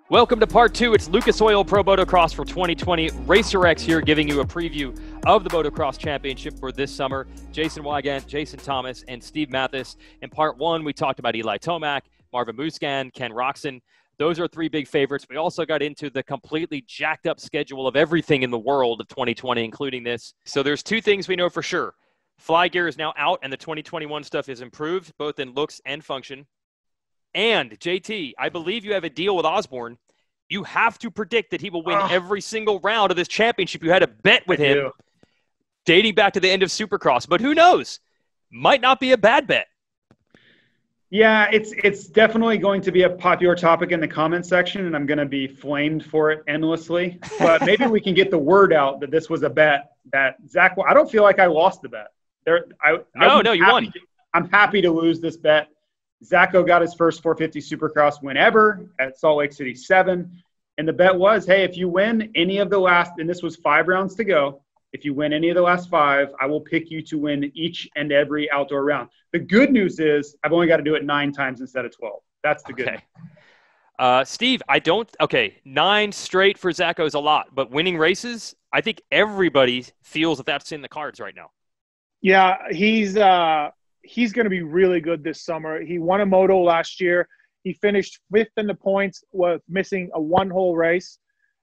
Welcome to part two. It's Lucas Oil Pro Motocross for 2020. Racer X here giving you a preview of the Motocross Championship for this summer. Jason Wygant, Jason Thomas, and Steve Mathis. In part one, we talked about Eli Tomac, Marvin Musquin, Ken Roczen. Those are three big favorites. We also got into the completely jacked up schedule of everything in the world of 2020, including this. So there's two things we know for sure. Fly gear is now out and the 2021 stuff is improved, both in looks and function. And, JT, I believe you have a deal with Osborne. You have to predict that he will win every single round of this championship. You had a bet with him dating back to the end of Supercross. But who knows? Might not be a bad bet. Yeah, it's definitely going to be a popular topic in the comment section, and I'm going to be flamed for it endlessly. But maybe we can get the word out that this was a bet that Zach – I don't feel like I lost the bet. No, you won. I'm happy to lose this bet. Zacho got his first 450 Supercross win ever at Salt Lake City 7. And the bet was, hey, if you win any of the last – and this was 5 rounds to go. If you win any of the last 5, I will pick you to win each and every outdoor round. The good news is I've only got to do it 9 times instead of 12. That's the good news. Steve, 9 straight for Zacho is a lot. But winning races, I think everybody feels that that's in the cards right now. Yeah, he's going to be really good this summer. He won a moto last year. He finished 5th in the points with missing a one-hole race.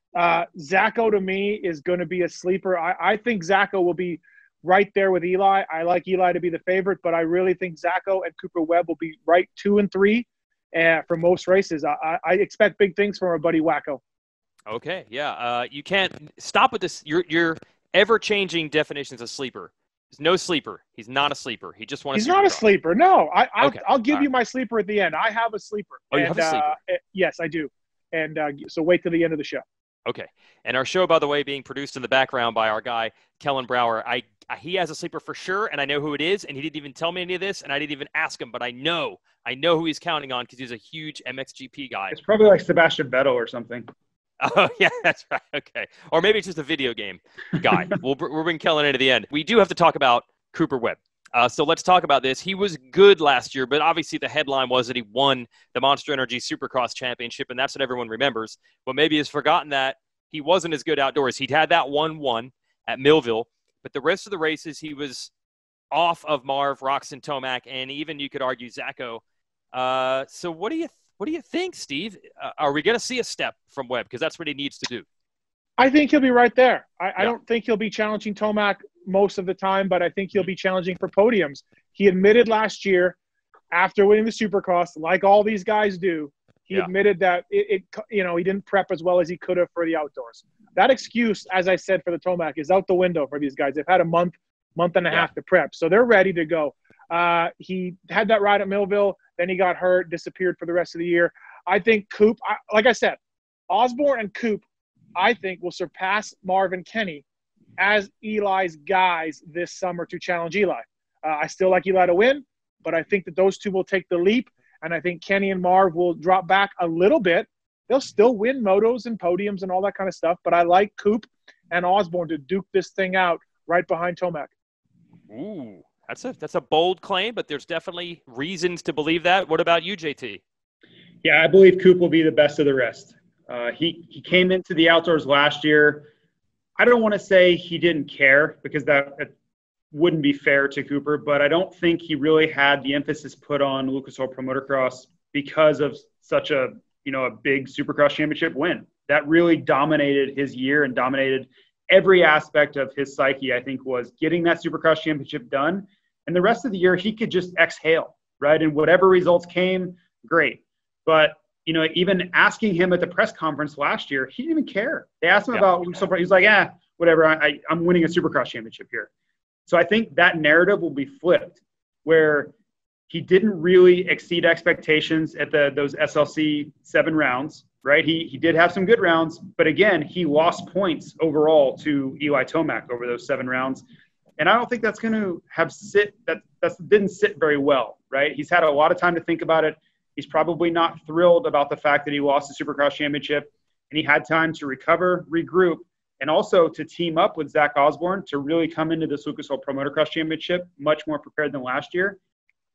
Zacho, to me, is going to be a sleeper. I think Zacho will be right there with Eli. I like Eli to be the favorite, but I really think Zacho and Cooper Webb will be right 2 and 3 for most races. I expect big things from our buddy Wacko. Okay, yeah. You can't stop with this. Your ever-changing definitions of sleeper. He's no sleeper. He's not a sleeper. He just wants. He's not a sleeper. No, Okay. I'll give you my sleeper at the end. I have a sleeper. Oh, you have a sleeper? Yes, I do. And so wait till the end of the show. Okay. And our show, by the way, being produced in the background by our guy, Kellen Brower. He has a sleeper for sure, and I know who it is, and he didn't even tell me any of this, and I didn't even ask him, but I know who he's counting on because he's a huge MXGP guy. It's probably like Sebastian Vettel or something. Oh, yeah, that's right. Okay. Or maybe it's just a video game guy. We'll bring Kellen into the end. We do have to talk about Cooper Webb. So let's talk about this. He was good last year, but obviously the headline was that he won the Monster Energy Supercross Championship, and that's what everyone remembers. But maybe has forgotten that he wasn't as good outdoors. He'd had that 1-1 at Millville, but the rest of the races he was off of Marv, Roczen, Tomac, and even you could argue Zacho. So what do you think, Steve? Are we going to see a step from Webb? Because that's what he needs to do. I think he'll be right there. I don't think he'll be challenging Tomac most of the time, but I think he'll be challenging for podiums. He admitted last year, after winning the Supercross, like all these guys do, he admitted that he didn't prep as well as he could have for the outdoors. That excuse, as I said, for the Tomac is out the window for these guys. They've had a month and a half to prep, so they're ready to go. He had that ride at Millville, then he got hurt, disappeared for the rest of the year. I think Coop, like I said, Osborne and Coop, I think, will surpass Marv and Kenny as Eli's guys this summer to challenge Eli. I still like Eli to win, but I think that those two will take the leap, and I think Kenny and Marv will drop back a little bit. They'll still win motos and podiums and all that kind of stuff, but I like Coop and Osborne to duke this thing out right behind Tomac. Ooh, that's a bold claim, but there's definitely reasons to believe that. What about you, JT? Yeah, I believe Coop will be the best of the rest. He came into the outdoors last year. I don't want to say he didn't care because that wouldn't be fair to Cooper, but I don't think he really had the emphasis put on Lucas Oil Pro Motocross because of such a big Supercross championship win. That really dominated his year and dominated every aspect of his psyche, I think, was getting that Supercross championship done. And the rest of the year, he could just exhale, right? And whatever results came, great. But even asking him at the press conference last year, he didn't even care. They asked him about Lucas Oil Pro. He was like, whatever. I'm winning a Supercross championship here. So I think that narrative will be flipped, where he didn't really exceed expectations at those SLC 7 rounds, right? He did have some good rounds, but again, he lost points overall to Eli Tomac over those 7 rounds. And I don't think that's going to that didn't sit very well, right? He's had a lot of time to think about it. He's probably not thrilled about the fact that he lost the Supercross championship, and he had time to recover, regroup, and also to team up with Zach Osborne to really come into this Lucas Oil Pro Motocross Championship much more prepared than last year.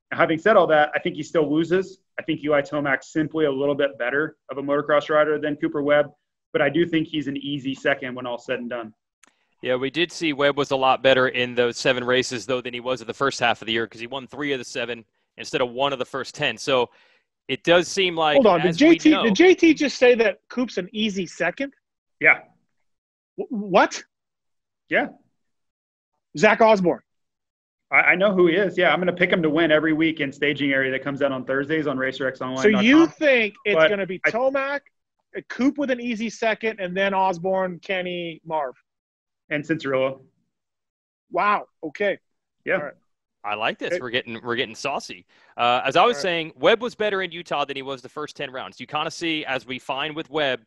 Now, having said all that, I think he still loses. I think Eli Tomac's simply a little bit better of a motocross rider than Cooper Webb, but I do think he's an easy second when all's said and done. Yeah, we did see Webb was a lot better in those 7 races, though, than he was in the first half of the year because he won 3 of the 7 instead of 1 of the first 10. So it does seem like. Hold on, did JT just say that Coop's an easy second? Yeah. What? Yeah. Zach Osborne. I know who he is. Yeah, I'm going to pick him to win every week in staging area that comes out on Thursdays on RacerXOnline.com. So you think it's going to be Tomac, Coop with an easy second, and then Osborne, Kenny, Marv. And Cianciarulo. Wow. Okay. Yeah. Right. I like this. We're getting saucy. As I was saying, Webb was better in Utah than he was the first 10 rounds. You kind of see, as we find with Webb,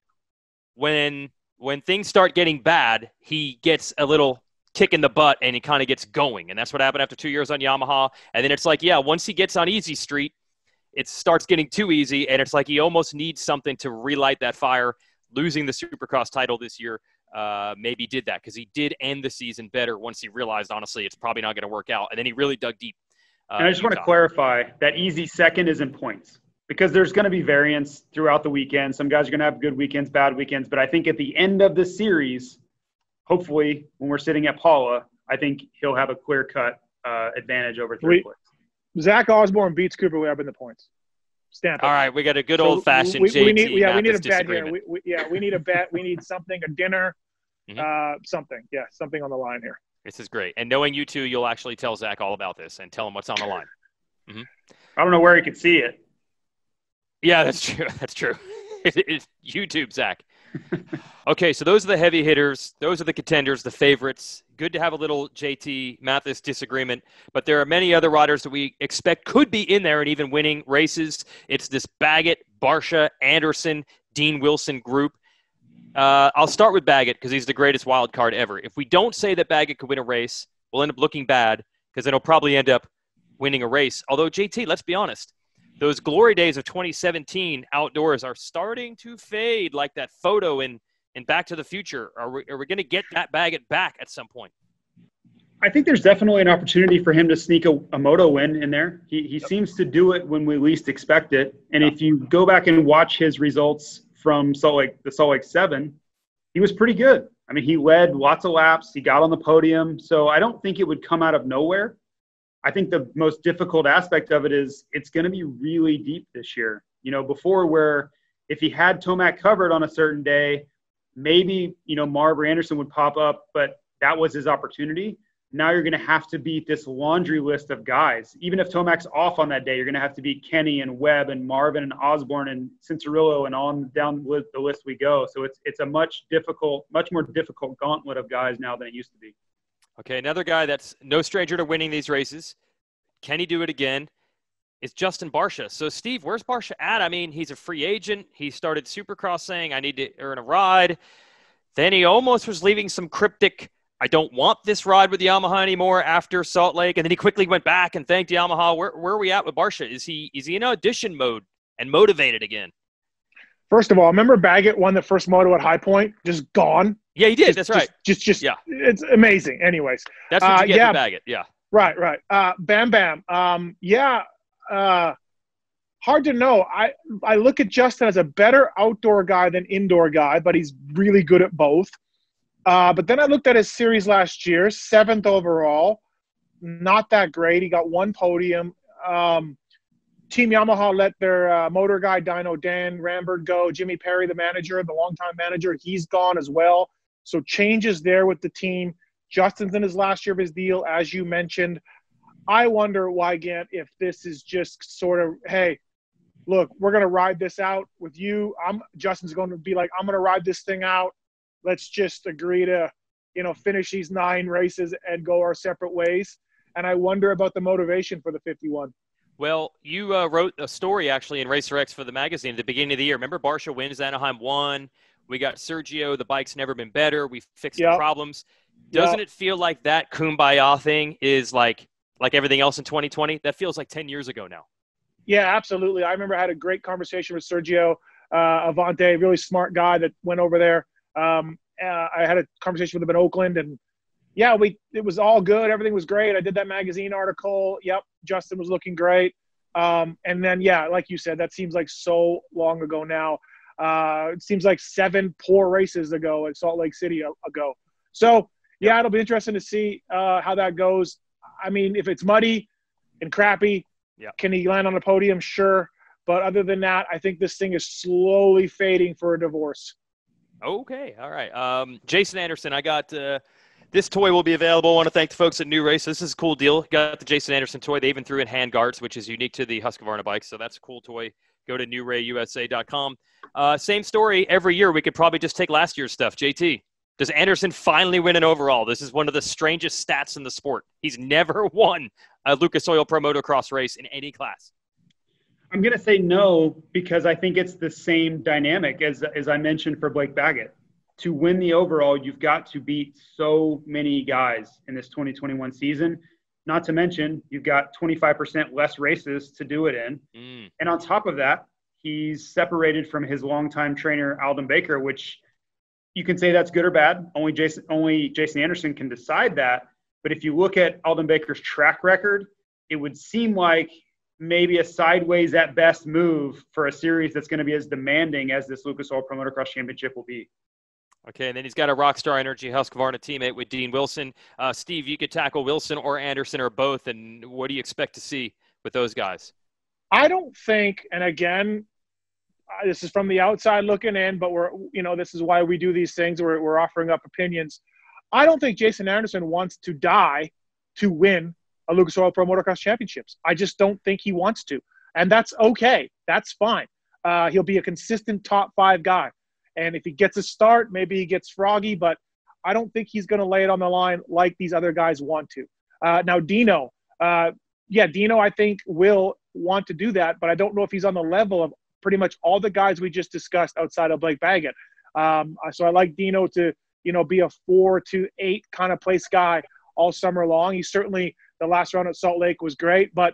when things start getting bad, he gets a little kick in the butt and he kind of gets going. And that's what happened after 2 years on Yamaha. And then it's like, yeah, once he gets on easy street, it starts getting too easy. And it's like he almost needs something to relight that fire. Losing the Supercross title this year maybe did that because he did end the season better once he realized, honestly, it's probably not going to work out. And then he really dug deep. And I just want to clarify that easy second is in points because there's going to be variance throughout the weekend. Some guys are going to have good weekends, bad weekends. But I think at the end of the series, hopefully when we're sitting at Paula, I think he'll have a clear-cut advantage over third place. Zach Osborne beats Cooper Webb in the points. Stamp it. All right, we got a good old-fashioned JT. We need a bet here. We need a bet. We need something, a dinner, something. Yeah, something on the line here. This is great. And knowing you two, you'll actually tell Zach all about this and tell him what's on the line. Mm-hmm. I don't know where he could see it. Yeah, that's true. That's true. It's YouTube, Zach. Okay, so those are the heavy hitters. Those are the contenders, the favorites. Good to have a little JT Matthes disagreement, but there are many other riders that we expect could be in there and even winning races. It's this Baggett, Barcia, Anderson, Dean Wilson group. I'll start with Baggett because he's the greatest wild card ever. If we don't say that Baggett could win a race, we'll end up looking bad because then he'll probably end up winning a race. Although, JT, let's be honest. Those glory days of 2017 outdoors are starting to fade like that photo in Back to the Future. Are we going to get that Baggett back at some point? I think there's definitely an opportunity for him to sneak a moto win in there. He seems to do it when we least expect it. And if you go back and watch his results from the Salt Lake 7, he was pretty good. I mean, he led lots of laps. He got on the podium. So I don't think it would come out of nowhere. I think the most difficult aspect of it is it's going to be really deep this year. You know, before where if he had Tomac covered on a certain day, maybe, Marv or Anderson would pop up, but that was his opportunity. Now you're going to have to beat this laundry list of guys. Even if Tomac's off on that day, you're going to have to beat Kenny and Webb and Marvin and Osborne and Cianciarulo and on down the list we go. So it's a much more difficult gauntlet of guys now than it used to be. Okay, another guy that's no stranger to winning these races. Can he do it again? It's Justin Barcia. So, Steve, where's Barcia at? I mean, he's a free agent. He started Supercross saying, I need to earn a ride. Then he almost was leaving some cryptic, I don't want this ride with Yamaha anymore after Salt Lake. And then he quickly went back and thanked Yamaha. Where are we at with Barcia? Is he in audition mode and motivated again? First of all, remember Baggett won the first moto at High Point? Just gone. Yeah, he did. That's right. Just yeah. It's amazing. Anyways. That's what you get with Baggett. Yeah. Right. Bam Bam. Hard to know. I look at Justin as a better outdoor guy than indoor guy, but he's really good at both. But then I looked at his series last year, 7th overall. Not that great. He got 1 podium. Team Yamaha let their motor guy, Dyno Dan Rambert, go. Jimmy Perry, the manager, the longtime manager, he's gone as well. So changes there with the team. Justin's in his last year of his deal, as you mentioned. I wonder, Wygant, if this is just sort of, hey, look, we're going to ride this out with you. Justin's going to be like, I'm going to ride this thing out. Let's just agree to, finish these 9 races and go our separate ways. And I wonder about the motivation for the 51. Well, you wrote a story, actually, in Racer X for the magazine at the beginning of the year. Remember, Barcia wins Anaheim 1. We got Sergio. The bike's never been better. We fixed the problems. Doesn't it feel like that Kumbaya thing is like everything else in 2020? That feels like 10 years ago now. Yeah, absolutely. I remember I had a great conversation with Sergio Avante, really smart guy that went over there. I had a conversation with him in Oakland, and it was all good. Everything was great. I did that magazine article. Yep. Justin was looking great. And then, yeah, like you said, that seems like so long ago now. It seems like 7 poor races ago at Salt Lake City ago. So, yeah, it'll be interesting to see how that goes. I mean, if it's muddy and crappy, can he land on a podium? Sure. But other than that, I think this thing is slowly fading for a divorce. Okay. All right. Jason Anderson, I got this toy will be available. I want to thank the folks at New Race. This is a cool deal. Got the Jason Anderson toy. They even threw in hand guards, which is unique to the Husqvarna bike. So that's a cool toy. Go to newrayusa.com. Same story every year. We could probably just take last year's stuff. JT, does Anderson finally win an overall? This is one of the strangest stats in the sport. He's never won a Lucas Oil Pro Motocross race in any class. I'm going to say no, because I think it's the same dynamic as I mentioned for Blake Baggett. To win the overall, you've got to beat so many guys in this 2021 season. Not to mention, you've got 25% less races to do it in. And on top of that, he's separated from his longtime trainer, Aldon Baker, which you can say that's good or bad. Only Jason Anderson can decide that. But if you look at Aldon Baker's track record, it would seem like maybe a sideways at best move for a series that's going to be as demanding as this Lucas Oil Pro Motocross Championship will be. Okay, and then he's got a Rockstar Energy Husqvarna teammate with Dean Wilson. Steve, you could tackle Wilson or Anderson or both, and what do you expect to see with those guys? I don't think, and again, this is from the outside looking in, but this is why we do these things. We're offering up opinions. I don't think Jason Anderson wants to die to win a Lucas Oil Pro Motocross Championships. I just don't think he wants to, and that's okay. That's fine. He'll be a consistent top 5 guy. And if he gets a start, maybe he gets froggy, but I don't think he's going to lay it on the line like these other guys want to. Now, Dino, Dino, I think, will want to do that, but I don't know if he's on the level of pretty much all the guys we just discussed outside of Blake Baggett. So I like Dino to, be a 4 to 8 kind of place guy all summer long. He certainly, the last round at Salt Lake was great, but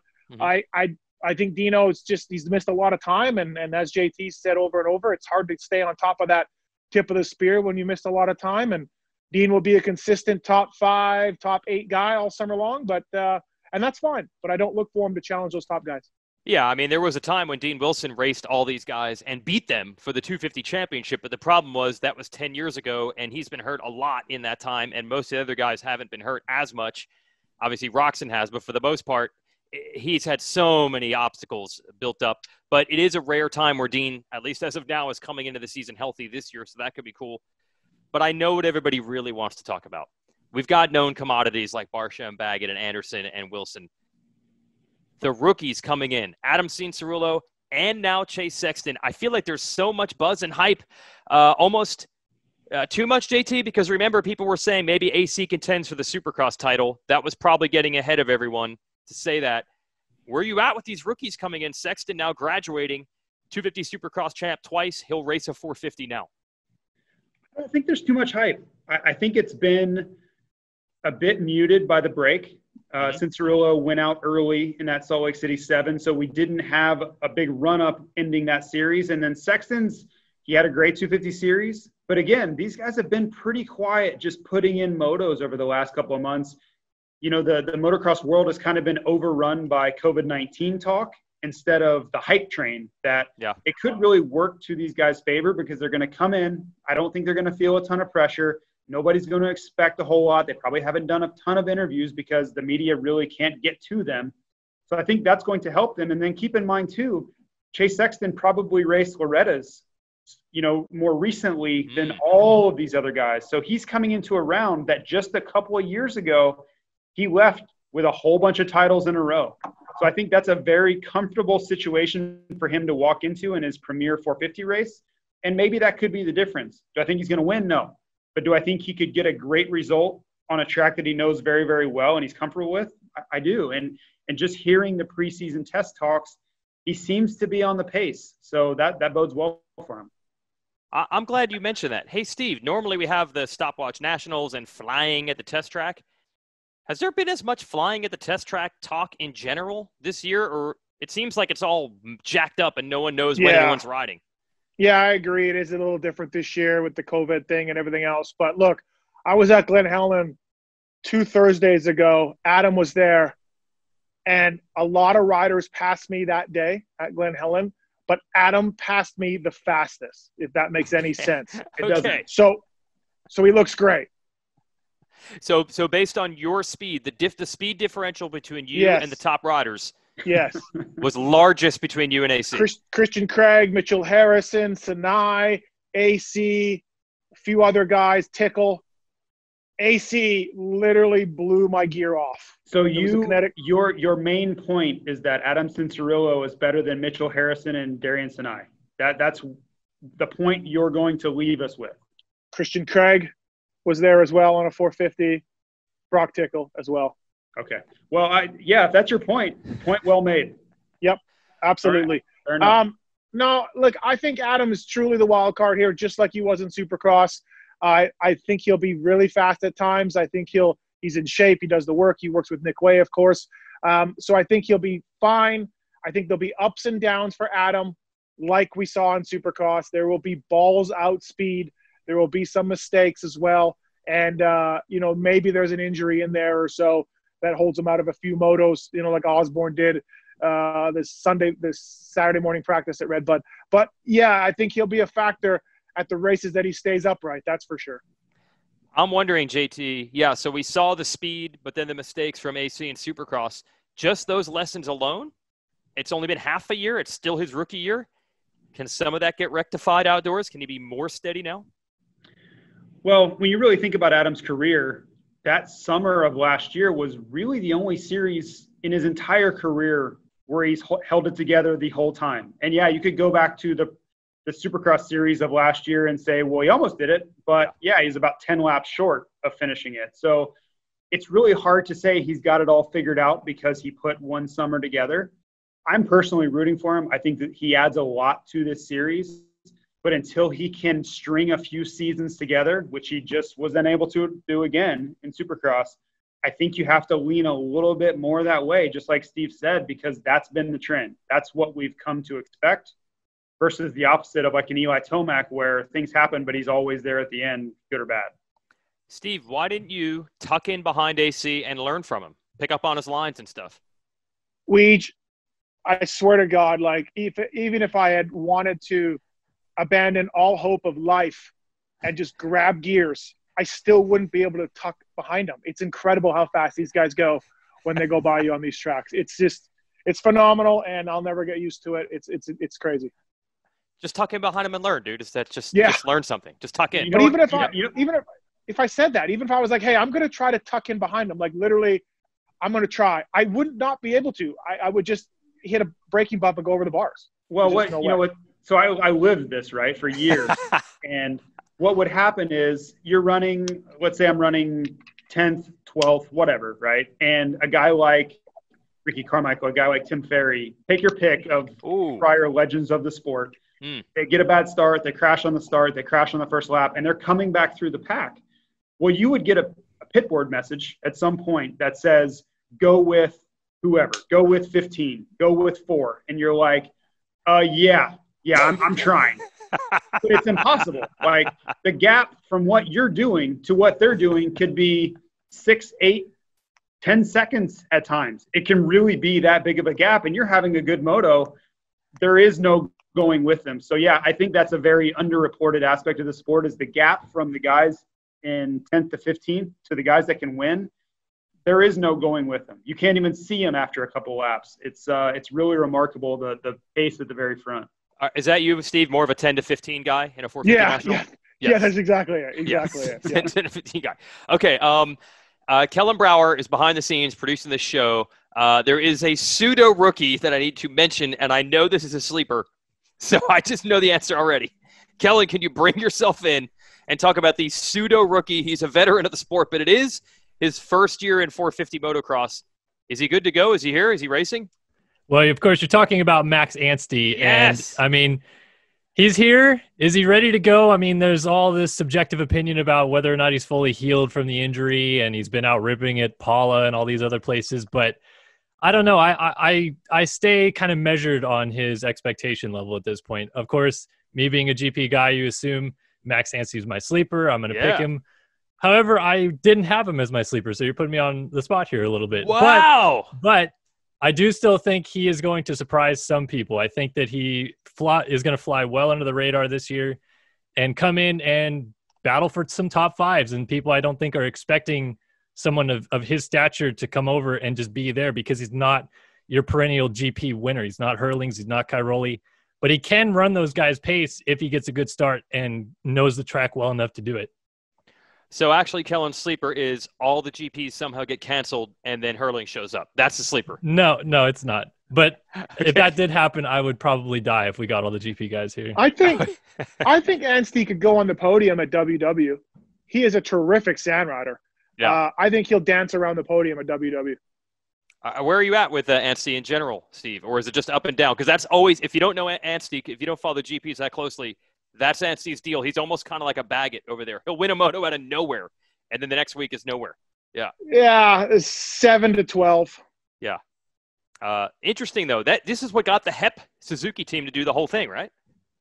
I think Dino is he's missed a lot of time. And as JT said over and over, it's hard to stay on top of that tip of the spear when you missed a lot of time. And Dean will be a consistent top 5, top 8 guy all summer long, but and that's fine. But I don't look for him to challenge those top guys. Yeah, I mean, there was a time when Dean Wilson raced all these guys and beat them for the 250 championship, but the problem was that was 10 years ago, and he's been hurt a lot in that time, and most of the other guys haven't been hurt as much. Obviously, Roczen has, but for the most part, he's had so many obstacles built up. But it is a rare time where Dean, at least as of now, is coming into the season healthy this year, so that could be cool. But I know what everybody really wants to talk about. We've got known commodities like Barcia and Baggett and Anderson and Wilson. The rookies coming in, Adam Cianciarulo and now Chase Sexton. I feel like there's so much buzz and hype, almost too much, JT, because remember, people were saying maybe AC contends for the Supercross title. That was probably getting ahead of everyone to say that. Where are you at with these rookies coming in? Sexton now graduating, 250 Supercross champ twice. He'll race a 450 now. I don't think there's too much hype. I think it's been a bit muted by the break. Cianciarulo went out early in that Salt Lake City 7, so we didn't have a big run-up ending that series. And then Sexton's, he had a great 250 series. But again, these guys have been pretty quiet just putting in motos over the last couple of months. The motocross world has kind of been overrun by COVID-19 talk instead of the hype train that it could really work to these guys' favor because they're going to come in. I don't think they're going to feel a ton of pressure. Nobody's going to expect a whole lot. They probably haven't done a ton of interviews because the media really can't get to them. So I think that's going to help them. And then keep in mind, too, Chase Sexton probably raced Loretta's, more recently than all of these other guys. So he's coming into a round that just a couple of years ago, he left with a whole bunch of titles in a row. So I think that's a very comfortable situation for him to walk into in his premier 450 race. And maybe that could be the difference. Do I think he's going to win? No. But do I think he could get a great result on a track that he knows very, very well and he's comfortable with? I do. And just hearing the preseason test talks, he seems to be on the pace. So that bodes well for him. I'm glad you mentioned that. Hey, Steve, normally we have the stopwatch nationals and flying at the test track. Has there been as much flying at the test track talk in general this year? Or it seems like it's all jacked up and no one knows when anyone's riding? Yeah, I agree. It is a little different this year with the COVID thing and everything else. But look, I was at Glen Helen 2 Thursdays ago. Adam was there. And a lot of riders passed me that day at Glen Helen, but Adam passed me the fastest, if that makes any sense. It doesn't. So he looks great. So based on your speed, the speed differential between you and the top riders was largest between you and AC. Christian Craig, Mitchell Harrison, Sinai, AC, a few other guys, Tickle. AC literally blew my gear off. So your main point is that Adam Cianciarulo is better than Mitchell Harrison and Darian Sinai. That's the point you're going to leave us with. Christian Craig was there as well on a 450. Brock Tickle as well. Okay. Well, if that's your point well made. Yep, absolutely. Fair enough. No, look, I think Adam is truly the wild card here, just like he was in Supercross. I think he'll be really fast at times. I think he's in shape. He does the work. He works with Nick Way, of course. So I think he'll be fine. I think there'll be ups and downs for Adam, like we saw in Supercross. There will be balls out speed. There will be some mistakes as well. And, maybe there's an injury in there or so that holds him out of a few motos, like Osborne did this Saturday morning practice at Red Bud. But, yeah, I think he'll be a factor at the races that he stays upright. That's for sure. I'm wondering, JT, so we saw the speed, but then the mistakes from AC and Supercross. Just those lessons alone, it's only been half a year. It's still his rookie year. Can some of that get rectified outdoors? Can he be more steady now? Well, when you really think about Adam's career, that summer of last year was really the only series in his entire career where he's held it together the whole time. And you could go back to the Supercross series of last year and say, well, he almost did it, but he's about 10 laps short of finishing it. So it's really hard to say he's got it all figured out because he put one summer together. I'm personally rooting for him. I think that he adds a lot to this series, but until he can string a few seasons together, which he just was unable to do again in Supercross, I think you have to lean a little bit more that way, just like Steve said, because that's been the trend. That's what we've come to expect. Versus the opposite of like an Eli Tomac where things happen, but he's always there at the end, good or bad. Steve, why didn't you tuck in behind AC and learn from him? Pick up on his lines and stuff. Weege, I swear to God, like even if I had wanted to abandon all hope of life and just grab gears, I still wouldn't be able to tuck behind him. It's incredible how fast these guys go when they go by you on these tracks. It's phenomenal, and I'll never get used to it. It's crazy. Just tuck in behind him and learn, dude. Just learn something. Just tuck in. But even if I said that, even if I was like, hey, I'm going to try to tuck in behind him, like literally, I'm going to try. I would not be able to. I would just hit a braking bump and go over the bars. Well, so I lived this, right, for years. And what would happen is you're running, let's say I'm running 10th, 12th, whatever, right? And a guy like Ricky Carmichael, a guy like Tim Ferry, take your pick of prior legends of the sport. They get a bad start, they crash on the start, they crash on the first lap, and they're coming back through the pack. Well, you would get a pit board message at some point that says, go with whoever, go with 15, go with 4. And you're like, I'm trying. But it's impossible. Like the gap from what you're doing to what they're doing could be 6, 8, 10 seconds at times. It can really be that big of a gap, and you're having a good moto. There is no going with them. So I think that's a very underreported aspect of the sport is the gap from the guys in 10th to 15th to the guys that can win. There is no going with them. You can't even see them after a couple laps. It's really remarkable, the pace at the very front. Is that you, Steve, more of a 10 to 15 guy in a 450 national? Yeah, that's exactly it. Exactly it. Yeah. 10 to 15 guy. Okay, Kellen Brower is behind the scenes producing this show. There is a pseudo rookie that I need to mention, and I know this is a sleeper. So I just know the answer already. Kellen, can you bring yourself in and talk about the pseudo rookie? He's a veteran of the sport, but it is his first year in 450 motocross. Is he good to go? Is he here? Is he racing? Well, of course, you're talking about Max Anstey. Yes. And, I mean, he's here. Is he ready to go? I mean, there's all this subjective opinion about whether or not he's fully healed from the injury, and he's been out ripping at Paula and all these other places. But I don't know. I stay kind of measured on his expectation level at this point. Of course, me being a GP guy, you assume Max Anstey's my sleeper. I'm going to pick him. However, I didn't have him as my sleeper, so you're putting me on the spot here a little bit. Wow! But I do still think he is going to surprise some people. I think that he is going to fly well under the radar this year and come in and battle for some top fives. And people I don't think are expecting someone of his stature to come over and just be there, because he's not your perennial GP winner. He's not Hurlings. He's not Cairoli. But he can run those guys' pace if he gets a good start and knows the track well enough to do it. So actually, Kellen's sleeper is all the GPs somehow get canceled and then Hurling shows up. That's the sleeper. No, it's not. But if that did happen, I would probably die if we got all the GP guys here. I think Anstie could go on the podium at WW. He is a terrific sand rider. Yeah. I think he'll dance around the podium at WW. Where are you at with Anstie in general, Steve? Or is it just up and down? Because that's always, if you don't know Anstie, if you don't follow the GPs that closely, that's Anstie's deal. He's almost kind of like a Baggett over there. He'll win a moto out of nowhere, and then the next week is nowhere. Yeah. Yeah, 7 to 12. Yeah. Interesting, though. This is what got the HEP Suzuki team to do the whole thing, right?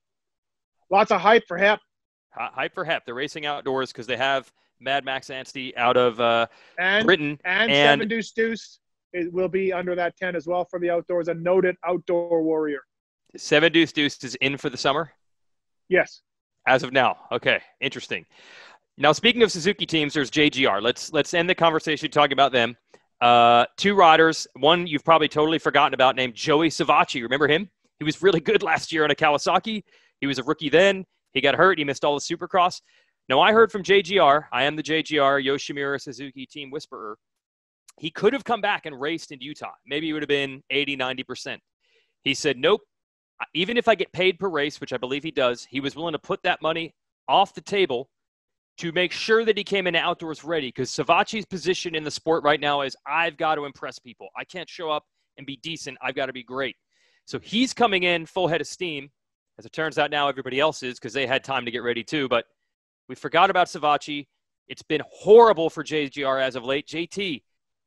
Lots of hype for HEP. Hype for HEP. They're racing outdoors because they have Mad Max Anstie out of Britain. And Seven Deuce Deuce will be under that tent as well for the outdoors, a noted outdoor warrior. Seven Deuce Deuce is in for the summer? Yes. As of now. Okay. Interesting. Now, speaking of Suzuki teams, there's JGR. Let's end the conversation talking about them. Two riders. One you've probably totally forgotten about, named Joey Savacci. Remember him? He was really good last year on a Kawasaki. He was a rookie then. He got hurt. He missed all the Supercross. Now, I heard from JGR. I am the JGR Yoshimura Suzuki team whisperer. He could have come back and raced in Utah. Maybe he would have been 80, 90%. He said, nope. Even if I get paid per race, which I believe he does, he was willing to put that money off the table to make sure that he came into outdoors ready, because Savacci's position in the sport right now is I've got to impress people. I can't show up and be decent. I've got to be great. So he's coming in full head of steam. As it turns out now, everybody else is, because they had time to get ready too. But we forgot about Savacci. It's been horrible for JGR as of late. JT,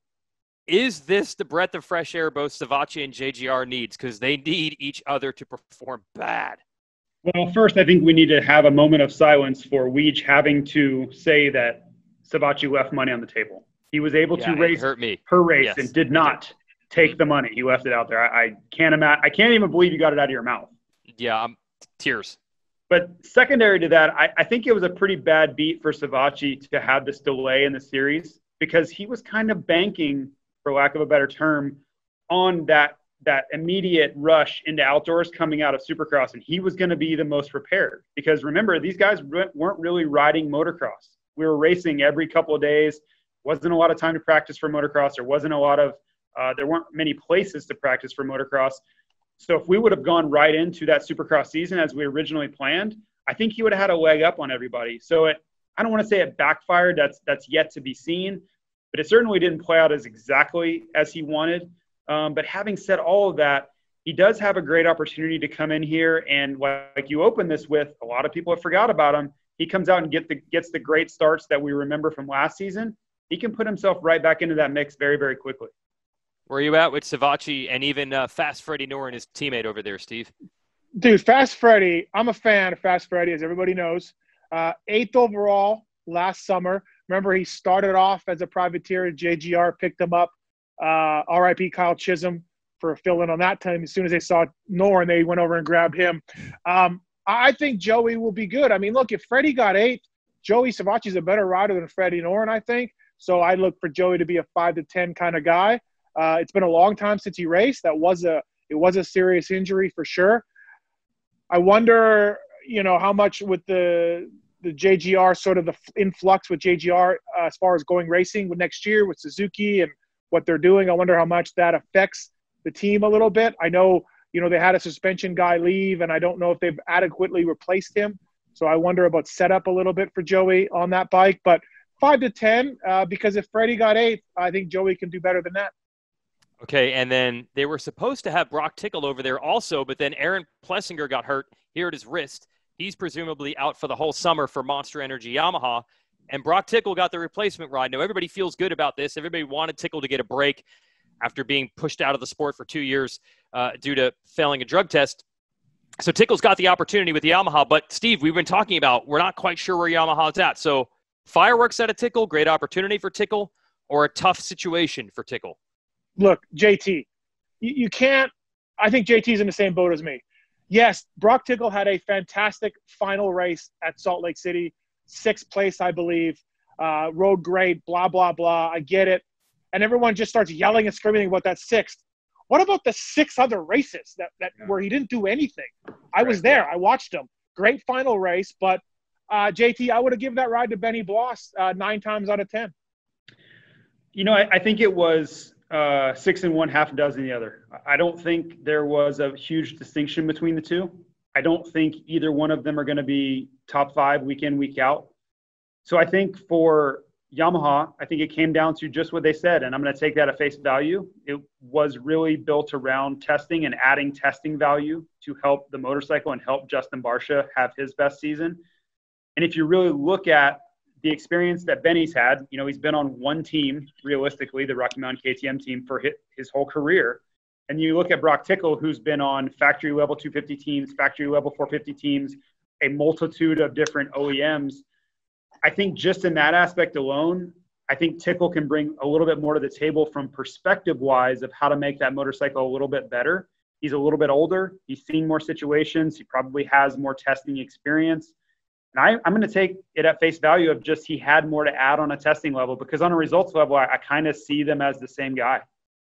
is this the breath of fresh air both Savacci and JGR needs? Because they need each other to perform bad. Well, first, I think we need to have a moment of silence for Weege having to say that Savacci left money on the table. He was able to race per race and did not take the money. He left it out there. I can't even believe you got it out of your mouth. Yeah, tears. But secondary to that, I think it was a pretty bad beat for Savacci to have this delay in the series, because he was kind of banking, for lack of a better term, on that immediate rush into outdoors coming out of Supercross, and he was going to be the most prepared. Because remember, these guys weren't really riding motocross. We were racing every couple of days. Wasn't a lot of time to practice for motocross. There weren't many places to practice for motocross. So if we would have gone right into that Supercross season as we originally planned, I think he would have had a leg up on everybody. So I don't want to say it backfired. That's yet to be seen. But it certainly didn't play out exactly as he wanted. But having said all of that, he does have a great opportunity to come in here, and like you opened this with, a lot of people have forgot about him. He comes out and gets the great starts that we remember from last season. He can put himself right back into that mix very, very quickly. Where are you at with Savacci and even Fast Freddie Noren, his teammate over there, Steve? Dude, Fast Freddie, I'm a fan of Fast Freddie, as everybody knows. 8th overall last summer. Remember, he started off as a privateer. JGR picked him up. RIP Kyle Chisholm for filling on that time. As soon as they saw Noren, they went over and grabbed him. I think Joey will be good. I mean, look, if Freddie got 8th, Joey Savacci's a better rider than Freddie Noren, I think. So I look for Joey to be a 5 to 10 kind of guy. It's been a long time since he raced. It was a serious injury for sure. I wonder, how much with the JGR, sort of the influx with JGR as far as going racing with next year with Suzuki and what they're doing. I wonder how much that affects the team a little bit. I know, they had a suspension guy leave, and I don't know if they've adequately replaced him. So I wonder about setup a little bit for Joey on that bike. But 5 to 10, because if Freddie got 8th, I think Joey can do better than that. Okay, and then they were supposed to have Brock Tickle over there also, but then Aaron Plessinger got hurt here at his wrist. He's presumably out for the whole summer for Monster Energy Yamaha. And Brock Tickle got the replacement ride. Now, everybody feels good about this. Everybody wanted Tickle to get a break after being pushed out of the sport for 2 years due to failing a drug test. So Tickle's got the opportunity with Yamaha. But, Steve, we've been talking about we're not quite sure where Yamaha's at. So fireworks out of Tickle, great opportunity for Tickle, or a tough situation for Tickle? Look, JT, you can't – I think JT's in the same boat as me. Yes, Brock Tickle had a fantastic final race at Salt Lake City, 6th place, I believe. Rode great, blah, blah, blah. I get it. And everyone just starts yelling and screaming about that 6th. What about the 6 other races where he didn't do anything? I was there. I watched him. Great final race. But, JT, I would have given that ride to Benny Bloss 9 times out of 10. You know, I think it was 6 and 1, half a dozen the other. I don't think there was a huge distinction between the two. I don't think either one of them are going to be top 5 week in, week out. So I think for Yamaha, I think it came down to just what they said, and I'm going to take that at face value. It was really built around testing and adding testing value to help the motorcycle and help Justin Barcia have his best season. And if you really look at the experience that Benny's had, you know, he's been on one team, realistically, the Rocky Mountain KTM team for his whole career. And you look at Brock Tickle, who's been on factory level 250 teams, factory level 450 teams, a multitude of different OEMs. I think just in that aspect alone, I think Tickle can bring a little bit more to the table from perspective-wise of how to make that motorcycle a little bit better. He's a little bit older. He's seen more situations. He probably has more testing experience. And I'm going to take it at face value of just he had more to add on a testing level, because on a results level, I kind of see them as the same guy.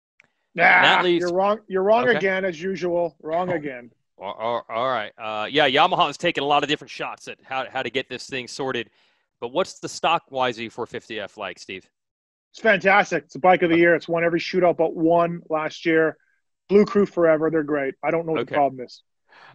Nah, you're wrong. You're wrong again, as usual. Wrong again. All right. Yeah, Yamaha has taken a lot of different shots at how to get this thing sorted. But what's the stock YZ450F like, Steve? It's fantastic. It's the bike of the year. It's won every shootout but one last year. Blue Crew forever. They're great. I don't know what the problem is.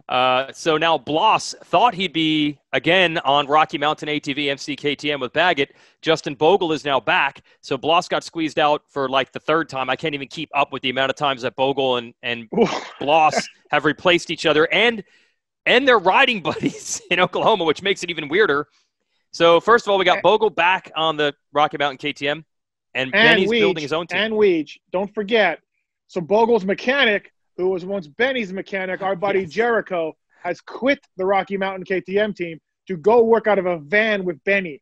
So now Bloss thought he'd be again on Rocky Mountain ATV MC KTM with Baggett. Justin Bogle is now back. So Bloss got squeezed out for like the 3rd time. I can't even keep up with the amount of times that Bogle and Bloss have replaced each other and their riding buddies in Oklahoma, which makes it even weirder. So first of all, we got Bogle back on the Rocky Mountain KTM, and Benny's building his own team. And Weege, don't forget. So Bogle's mechanic, who was once Benny's mechanic, our buddy Jericho, has quit the Rocky Mountain KTM team to go work out of a van with Benny.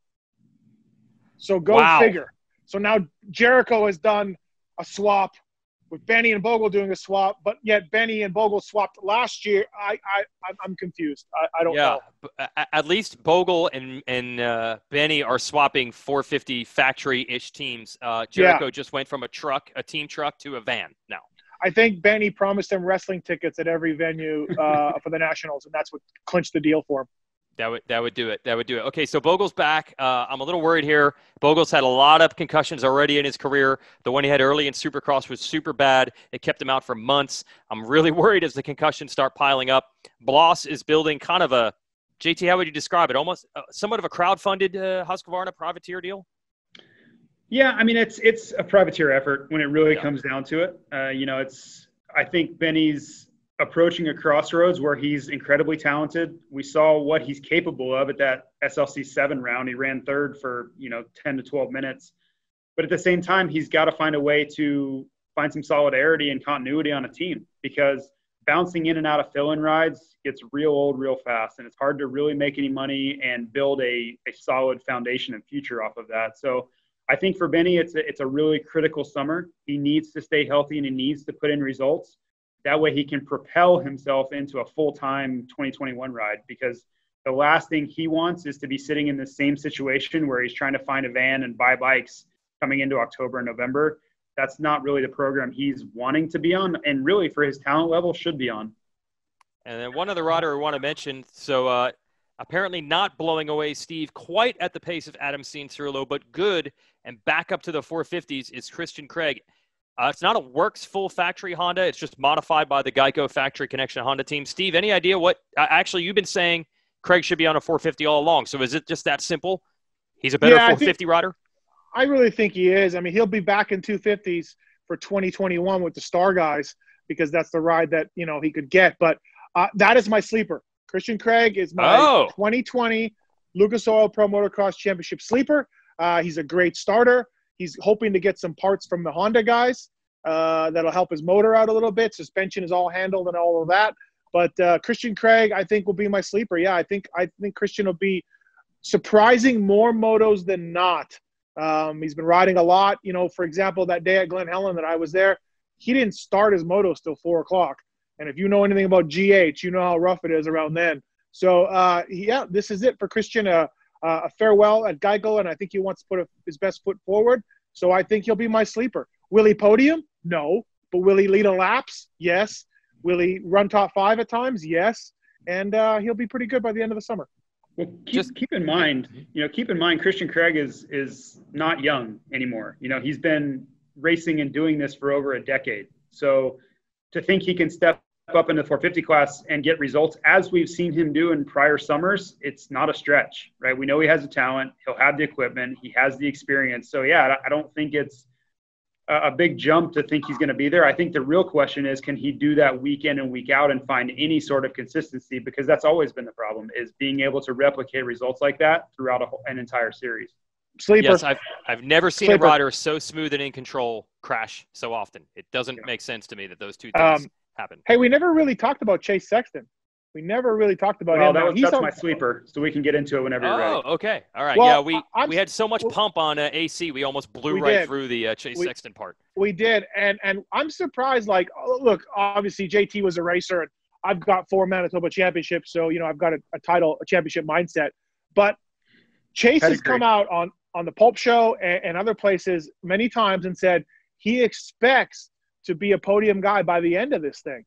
So go figure. So now Jericho has done a swap with Benny and Bogle doing a swap, but yet Benny and Bogle swapped last year. I'm confused. I don't know. Yeah, at least Bogle and Benny are swapping 450 factory-ish teams. Jericho just went from a team truck to a van now. I think Benny promised him wrestling tickets at every venue for the Nationals, and that's what clinched the deal for him. That would do it. Okay, so Bogle's back. I'm a little worried here. Bogle's had a lot of concussions already in his career. The one he had early in Supercross was super bad. It kept him out for months. I'm really worried as the concussions start piling up. Bloss is building kind of a – JT, how would you describe it? Almost somewhat of a crowd-funded Husqvarna privateer deal? Yeah, I mean, it's a privateer effort when it really comes down to it. I think Benny's approaching a crossroads where he's incredibly talented. We saw what he's capable of at that SLC 7 round. He ran 3rd for, 10 to 12 minutes. But at the same time, he's got to find a way to find some solidarity and continuity on a team, because bouncing in and out of fill-in rides gets real old real fast, and it's hard to really make any money and build a solid foundation and future off of that. So I think for Benny, it's a really critical summer. He needs to stay healthy and he needs to put in results. That way he can propel himself into a full-time 2021 ride, because the last thing he wants is to be sitting in the same situation where he's trying to find a van and buy bikes coming into October and November. That's not really the program he's wanting to be on, and really for his talent level should be on. And then one other rider we want to mention, so apparently not blowing away Steve quite at the pace of Adam Cianciarulo, but good and back up to the 450s is Christian Craig. It's not a Works full factory Honda. It's just modified by the Geico Factory Connection Honda team. Steve, any idea what – actually, you've been saying Craig should be on a 450 all along. So is it just that simple? He's a better 450 rider? I really think he is. I mean, he'll be back in 250s for 2021 with the Star guys, because that's the ride that, he could get. But that is my sleeper. Christian Craig is my 2020 Lucas Oil Pro Motocross Championship sleeper. He's a great starter. He's hoping to get some parts from the Honda guys that'll help his motor out a little bit. Suspension is all handled and all of that. But Christian Craig, I think, will be my sleeper. Yeah, I think Christian will be surprising more motos than not. He's been riding a lot. For example, that day at Glen Helen that I was there, he didn't start his motos till 4 o'clock. And if you know anything about GH, you know how rough it is around then. So, yeah, this is it for Christian. A farewell at Geico, and I think he wants to put his best foot forward. So I think he'll be my sleeper. Will he podium? No. But will he lead a laps? Yes. Will he run top 5 at times? Yes. And he'll be pretty good by the end of the summer. Well, keep in mind, Christian Craig is not young anymore. He's been racing and doing this for over a decade. So to think he can step up in the 450 class and get results as we've seen him do in prior summers, it's not a stretch, right? We know he has the talent. He'll have the equipment. He has the experience. So, yeah, I don't think it's a big jump to think he's going to be there. I think the real question is, can he do that week in and week out and find any sort of consistency? Because that's always been the problem, is being able to replicate results like that throughout an entire series. Sleeper. Yes, I've never seen a rider so smooth and in control crash so often. It doesn't make sense to me that those two things happen. Hey, we never really talked about Chase Sexton. We never really talked about him. That's my sleeper, so we can get into it whenever you're ready. Oh, okay. All right. Well, yeah, we had so much pump on AC, we almost blew through the Chase Sexton part. We did, and I'm surprised. Like, look, obviously JT was a racer, and I've got 4 Manitoba championships, so I've got a championship mindset. But Chase has come out on the Pulp Show and other places many times and said he expects to be a podium guy by the end of this thing.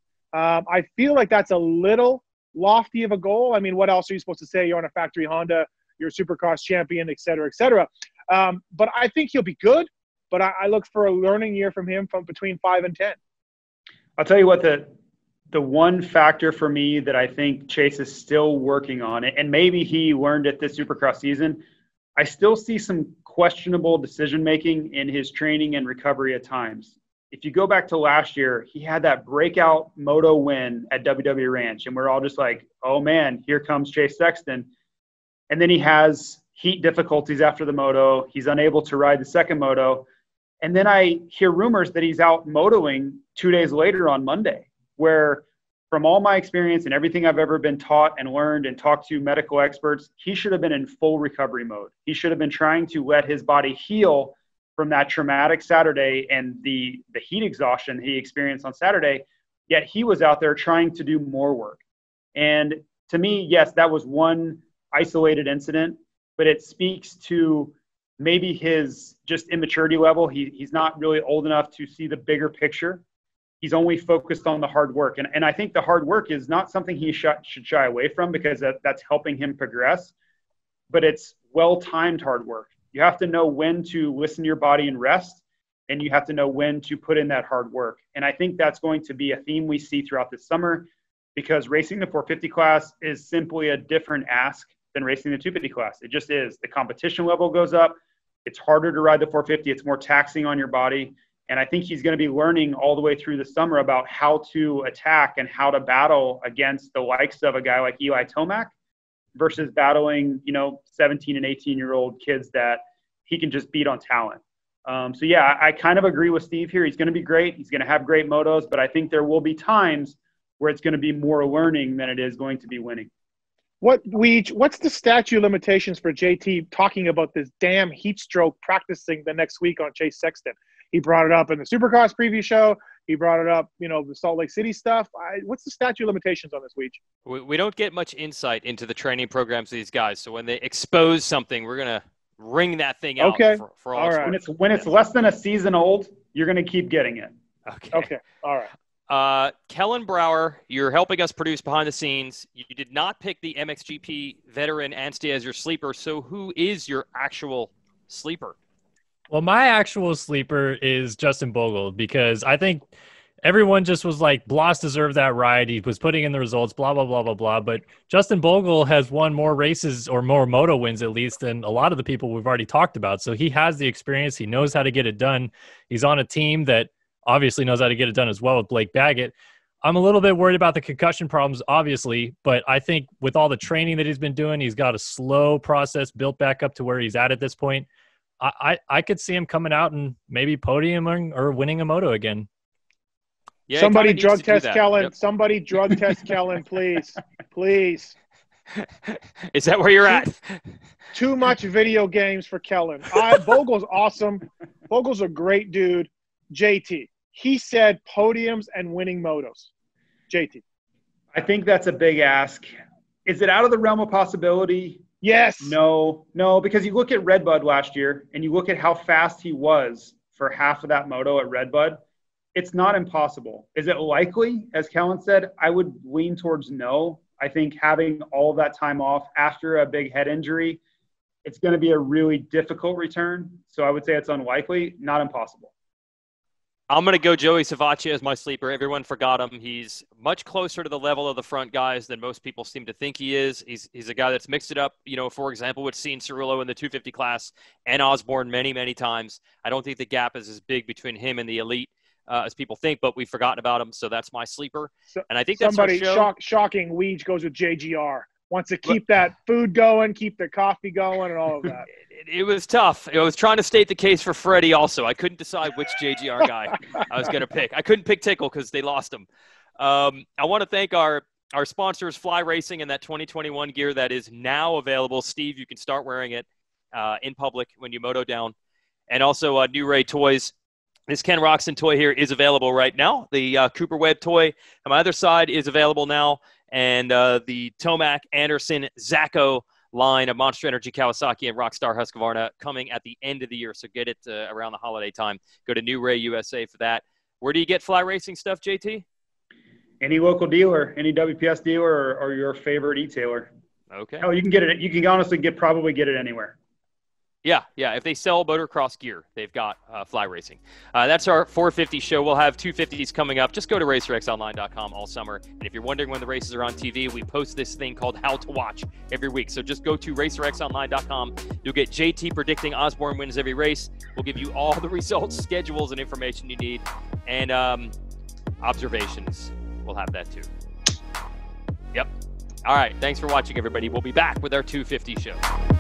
I feel like that's a little lofty of a goal. I mean, what else are you supposed to say? You're on a factory Honda, you're a Supercross champion, et cetera, et cetera. But I think he'll be good, but I look for a learning year from him from between 5 and 10. I'll tell you what, the one factor for me that I think Chase is still working on, and maybe he learned it this Supercross season, I still see some questionable decision-making in his training and recovery at times. If you go back to last year, he had that breakout moto win at WW Ranch, and we're all just like, oh man, here comes Chase Sexton. And then he has heat difficulties after the moto. He's unable to ride the second moto. And then I hear rumors that he's out motoing 2 days later on Monday, where from all my experience and everything I've ever been taught and learned and talked to medical experts, he should have been in full recovery mode. He should have been trying to let his body heal from that traumatic Saturday and the heat exhaustion he experienced on Saturday, yet he was out there trying to do more work. And to me, yes, that was one isolated incident, but it speaks to maybe his just immaturity level. He's not really old enough to see the bigger picture. He's only focused on the hard work. And I think the hard work is not something he should shy away from, because that's helping him progress, but it's well-timed hard work. You have to know when to listen to your body and rest, and you have to know when to put in that hard work. And I think that's going to be a theme we see throughout this summer, because racing the 450 class is simply a different ask than racing the 250 class. It just is. The competition level goes up. It's harder to ride the 450. It's more taxing on your body. And I think he's going to be learning all the way through the summer about how to attack and how to battle against the likes of a guy like Eli Tomac versus battling, 17 and 18-year-old kids that he can just beat on talent. So, yeah, I kind of agree with Steve here. He's going to be great. He's going to have great motos, but I think there will be times where it's going to be more learning than it is going to be winning. What's the statute limitations for JT talking about this damn heat stroke practicing the next week on Chase Sexton? He brought it up in the Supercross preview show. He brought it up, the Salt Lake City stuff. What's the statute limitations on this, Weege? We don't get much insight into the training programs of these guys. So when they expose something, we're going to wring that thing out for all right. When it's less than a season old, you're going to keep getting it. Okay. All right. Kellen Brouwer, you're helping us produce behind the scenes. You did not pick the MXGP veteran Anstie as your sleeper. So who is your actual sleeper? Well, my actual sleeper is Justin Bogle, because I think everyone just was like, Blas deserved that ride. He was putting in the results, blah, blah, blah, blah, blah. But Justin Bogle has won more races, or more moto wins at least, than a lot of the people we've already talked about. So he has the experience. He knows how to get it done. He's on a team that obviously knows how to get it done as well with Blake Baggett. I'm a little bit worried about the concussion problems, obviously, but I think with all the training that he's been doing, he's got a slow process built back up to where he's at this point. I could see him coming out and maybe podiuming or winning a moto again. Yeah, somebody drug test Kellen. Yep. Somebody drug test Kellen, please. Please. Is that where you're at? Too much video games for Kellen. Bogle's awesome. Bogle's a great dude. JT. He said podiums and winning motos. JT. I think that's a big ask. Is it out of the realm of possibility? Yes. No, because you look at Redbud last year and you look at how fast he was for half of that moto at Redbud. It's not impossible. Is it likely? As Kellen said, I would lean towards no. I think having all of that time off after a big head injury, it's going to be a really difficult return. So I would say it's unlikely, not impossible. I'm going to go Joey Savatgy as my sleeper. Everyone forgot him. He's much closer to the level of the front guys than most people seem to think he is. He's a guy that's mixed it up, for example, with seen Cirillo in the 250 class and Osborne many, many times. I don't think the gap is as big between him and the elite as people think, but we've forgotten about him, so that's my sleeper. And I think that's somebody shocking. Weege goes with JGR. Wants to keep that food going, keep the coffee going, and all of that. It was tough. I was trying to state the case for Freddie also. I couldn't decide which JGR guy I was going to pick. I couldn't pick Tickle because they lost him. I want to thank our sponsors, Fly Racing, and that 2021 gear that is now available. Steve, you can start wearing it in public when you moto down. And also New Ray Toys. This Ken Roczen toy here is available right now. The Cooper Webb toy on my other side is available now. And the Tomac, Anderson, Zacho line of Monster Energy Kawasaki and Rockstar Husqvarna coming at the end of the year. So get it around the holiday time. Go to New Ray USA for that. Where do you get Fly Racing stuff, JT? Any local dealer, any WPS dealer or your favorite e-tailer. Okay. Oh, you can get it. You can honestly probably get it anywhere. Yeah. If they sell motocross gear, they've got Fly Racing. That's our 450 show. We'll have 250s coming up. Just go to RacerXOnline.com all summer. And if you're wondering when the races are on TV, we post this thing called How to Watch every week. So just go to RacerXOnline.com. You'll get JT predicting Osborne wins every race. We'll give you all the results, schedules, and information you need. And observations. We'll have that too. Yep. All right. Thanks for watching, everybody. We'll be back with our 250 show.